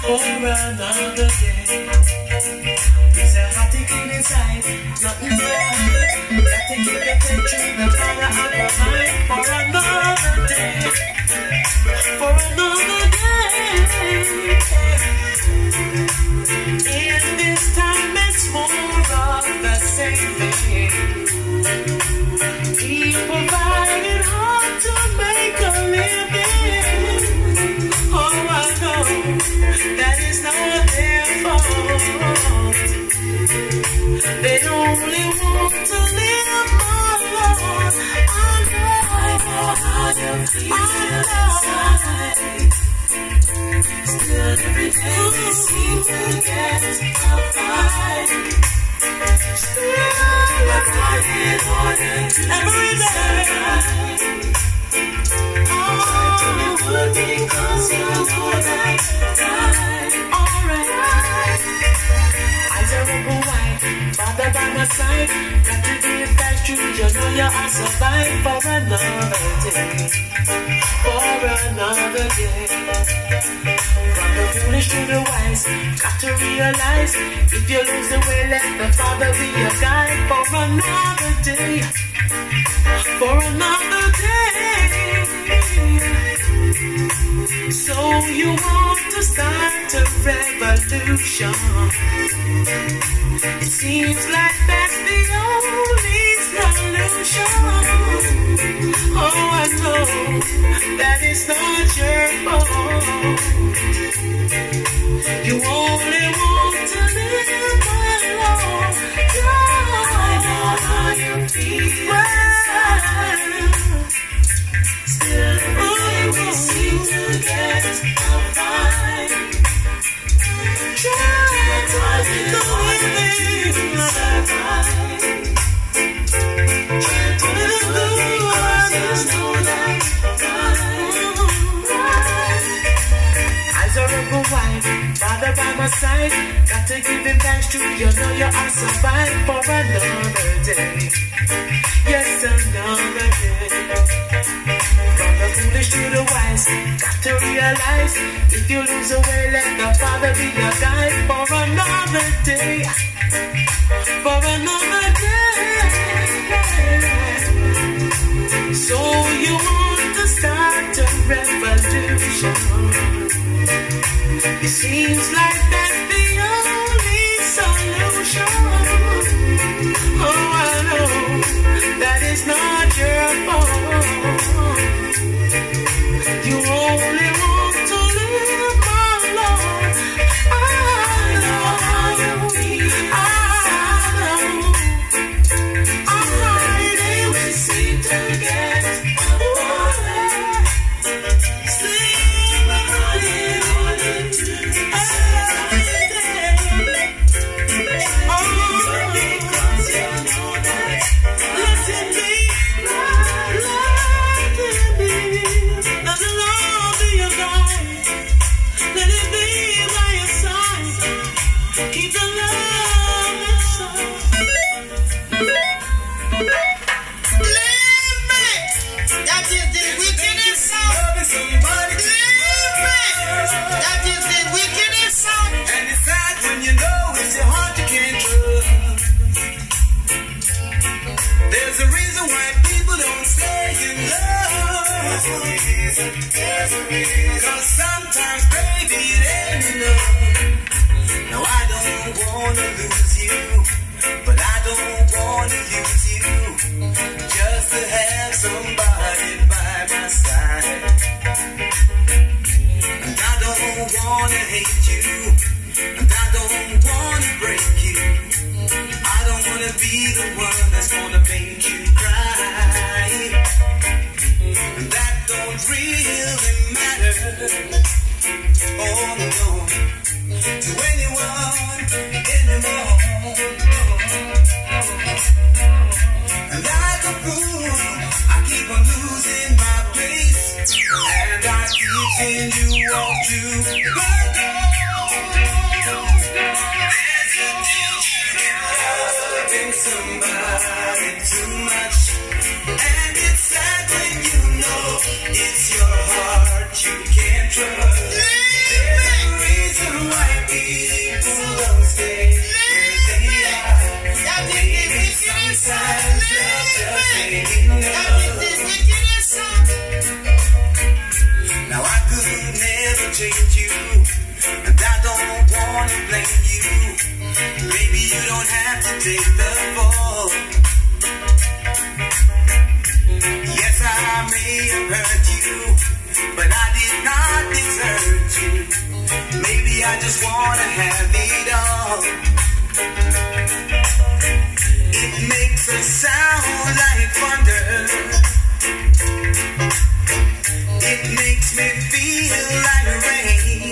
for another day. There's a hot ticket inside, nothing to hide. Got to keep the faith in the Father of my mind for another day. For another day. In this time it's more of the same thing. He provided hard to make a living. Oh, I know that is not their fault. They only want to live alone. I know how you feel inside. Still every day they seem to get by. Still I fight in order to survive. Try to be good because you know that's right. Alright. Eyes are open wide, Father by my side. Got to give back to you, know you are survive for another day. For another day. From the foolish to the wise, got to realize if you lose the way, let the Father be your guide for another day. For another day. So you want to start a revolution? It seems like that's the only solution. Oh, I know that it's not your fault. You only want to live alone. I know how you feel inside. Still every day we seem to get by. Try to live in survive. Try to live because you know that's right. Eyes are open wide, Father by my side. Got to give him thanks to you, know you are survived for another day. Yes, another day. From the foolish to the wise, got to realize if you lose the way, let the Father be your guide for another day. For another day. So you want to start a revolution? It seems like that's the only solution. Oh, I know that is not your fault. You only want to live alone. I know how you feel. I know. Every day we seem to get away. Sleep in order to survive. Oh, because you know that. Let it be. Let the Lord be your guide. Let it be by your side. Keep the love inside. Leave me. That is the wickedest sound. Leave me. That is the wickedest sound. And it's sad when you know it's your heart you can't trust. There's a reason why people don't stay in love. There's a reason. Cause sometimes, baby, it ain't enough. No, I don't wanna lose you, but I don't wanna use you just to have somebody by my side. And I don't wanna hate you, and I don't wanna break you. I don't wanna be the one that's gonna make you cry. And that don't really matter, oh no, to anyone anymore. And like a fool, I keep on losing my place, and I keep seeing you walk to the door. Loving somebody too much, and it's sad when you know it's your heart you can't trust. There's a reason change you, and I don't wanna blame you. Maybe you don't have to take the fall. Yes, I may have hurt you, but I did not desert you. Maybe I just wanna have it all. It makes a sound like thunder. It makes me feel like rain.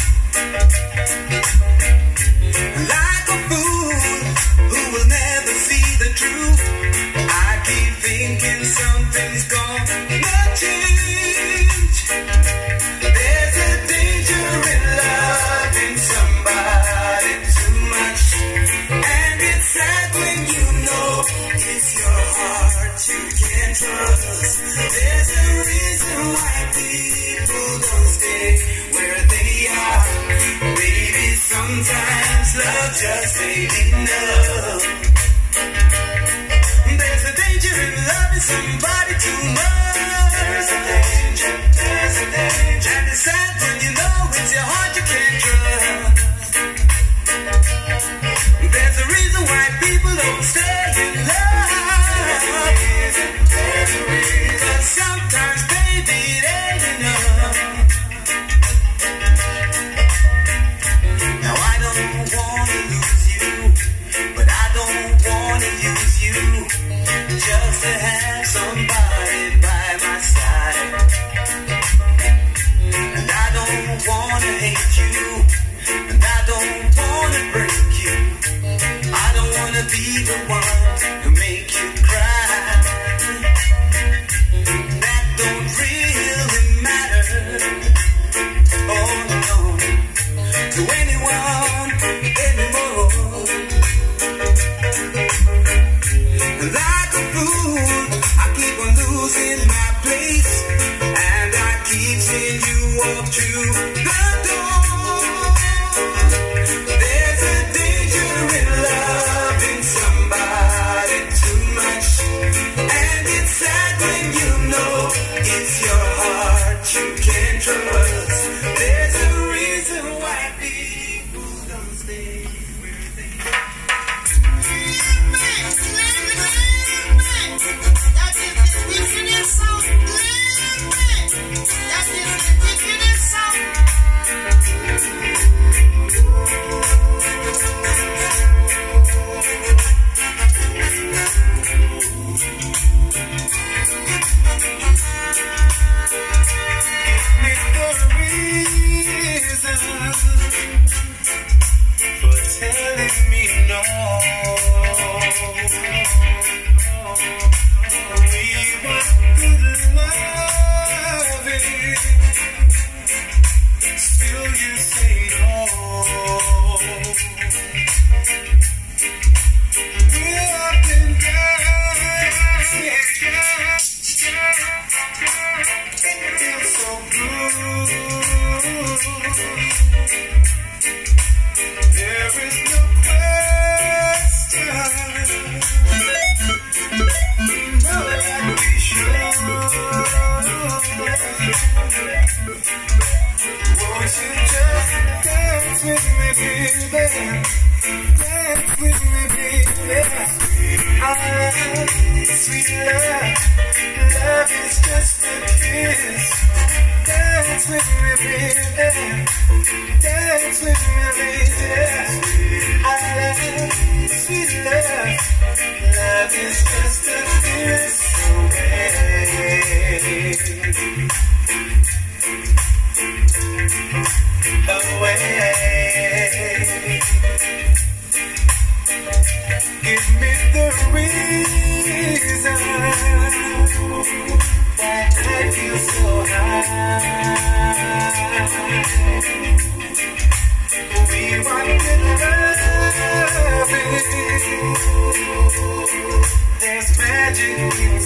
Like a fool who will never see the truth. I keep thinking something's gonna change. There's a danger in loving somebody too much. And it's sad when you know it's your heart you can't trust. There's a reason why people don't stay where they are. Baby, sometimes love just ain't enough. There's a danger in loving somebody too much. There's a danger, there's a danger. And it's sad when you know it's your heart you can't trust. There's a reason why people don't stay in love. There's a reason. 'Cause sometimes, baby, it ain't enough. Now I don't wanna lose you, but I don't wanna use you just to have somebody by my side. And I don't wanna hate you, and I don't wanna break you. I don't wanna be the one who make you cry. That don't really matter, oh no, to anyone anymore. Like a fool, I keep on losing my place, and I keep seeing you walk through the door. There's a danger in loving somebody too much, and it's sad when you know it's your heart you can't trust. There's a reason why people don't stay where they are. For telling me no. We want good loving, still you say no. We up and down, it feels so good. There is no question, no, I'd be sure. Won't you just dance with me, baby? Dance with me, baby. Sweet love, love is just a kiss. Dance with me, baby. Dance with me, baby. Sweet love, love is just a kiss away. Give me the reason why I feel so high. We want good loving. There's magic in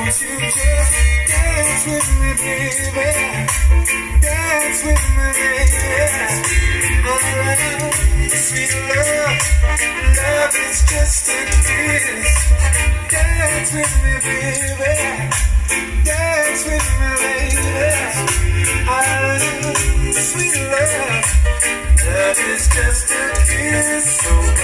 won't you just dance with me, baby? Dance with me, baby. Alright, sweet love, love is just a kiss. Dance with me, baby. Dance with me, baby. Alright, sweet love, love is just a kiss. So